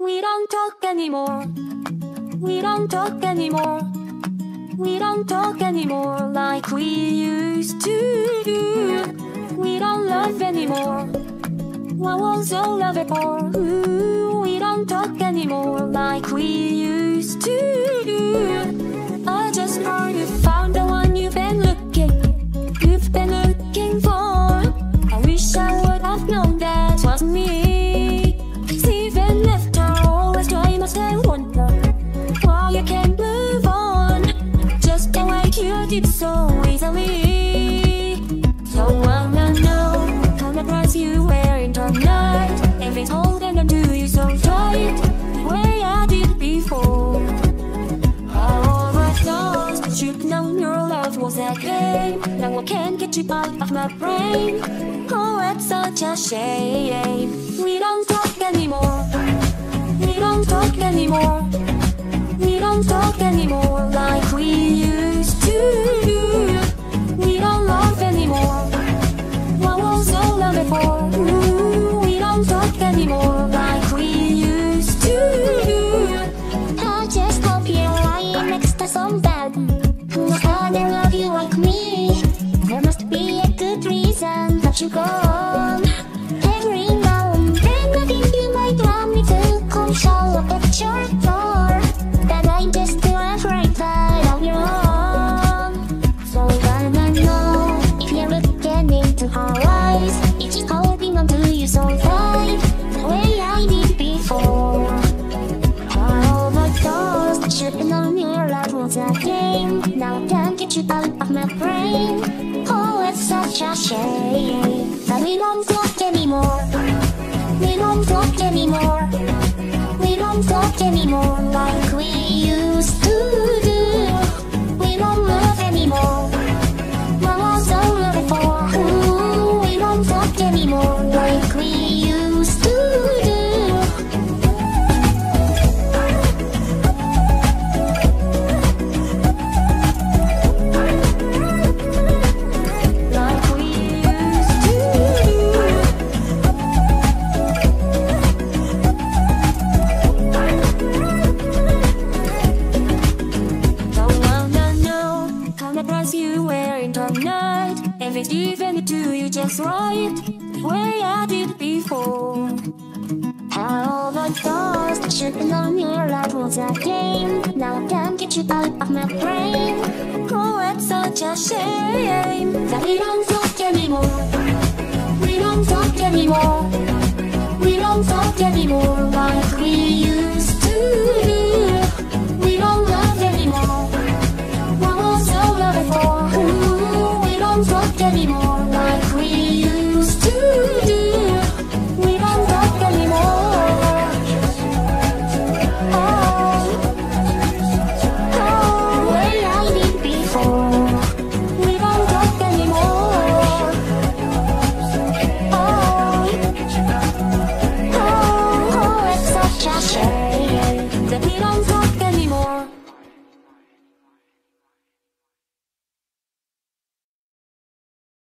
We don't talk anymore. We don't talk anymore. We don't talk anymore like we used to do. We don't love anymore. What was all love for? Ooh, we don't talk anymore like we used to do. I just know you found the one you've been looking for. I wish I would have known that was me. Even left her, always try to stay wonder why you can't move on, just the way you did so easily. So wanna know, kind of price you wearing tonight. If it's holding on to you so tight, the way I did before. I always lost, should've known your love was a game. Now I can't get you out of my brain. Oh, it's such a shame. We don't talk anymore. We don't talk anymore. We don't talk anymore like we used to do. We don't love anymore. What was all love for? Ooh, we don't talk anymore like we used to do. I just hope you're lying next to somebody who's gonna love you like me. There must be a good reason that you're gone. Every now and then I think you might want me to come show up at your door, but I'm just too afraid that I'll be wrong. So I wanna know if you're looking into her eyes, if she's holding on to you so tight, the way I did before. I overdosed, should've known your love was a game. Now I can't get you out of my brain. Oh, it's such a shame that we don't talk anymore. We don't talk anymore. We don't talk anymore like we used to do. We don't love anymore. What was all love for? Ooh, we don't talk anymore like we used to do. Like we used to do. Don't wanna know, kind of price you wearing tonight. If it's even to you just right, the way I did before. I overdosed, should've known your love was a game. Now I can't get you out of my brain. Oh, it's such a shame that we don't talk anymore. We don't talk anymore. We don't talk anymore like we used to do. We don't love anymore. What was all love for? Ooh, we don't talk anymore